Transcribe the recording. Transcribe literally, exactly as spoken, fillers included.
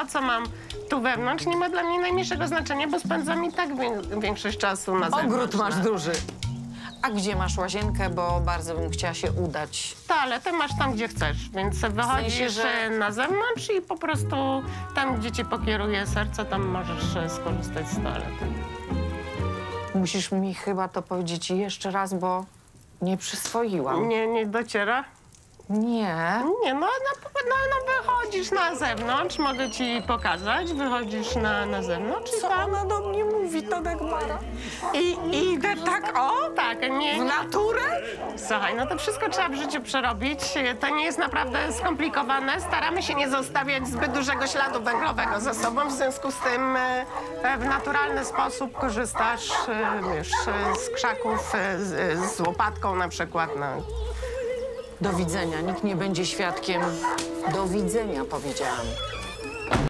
to, co mam tu wewnątrz, nie ma dla mnie najmniejszego znaczenia, bo spędzam i tak wię- większość czasu na zewnątrz. Ogród masz no. duży. A gdzie masz łazienkę, bo bardzo bym chciała się udać? Toaletę masz tam, gdzie chcesz, więc wychodzisz sensie, że- na zewnątrz i po prostu tam, gdzie cię pokieruje serce, tam możesz e, skorzystać z toalety. Musisz mi chyba to powiedzieć jeszcze raz, bo nie przyswoiłam. Nie, nie dociera? Nie. Nie, no, no, no, no wychodzisz na zewnątrz, mogę ci pokazać, wychodzisz na, na zewnątrz i Co tam... ona do mnie mówi, to Dagmara? I, i idę tak, o, tak, nie... W naturę? Słuchaj, no to wszystko trzeba w życiu przerobić. To nie jest naprawdę skomplikowane. Staramy się nie zostawiać zbyt dużego śladu węglowego za sobą, w związku z tym e, w naturalny sposób korzystasz e, wiesz, e, z krzaków, e, z, z łopatką na przykład. No. Do widzenia, nikt nie będzie świadkiem. Do widzenia, powiedziałam.